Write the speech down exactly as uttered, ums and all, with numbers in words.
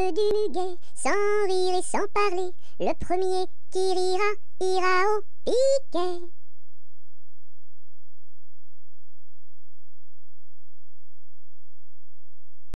du muguet, sans rire et sans parler. Le premier qui rira, ira au piquet.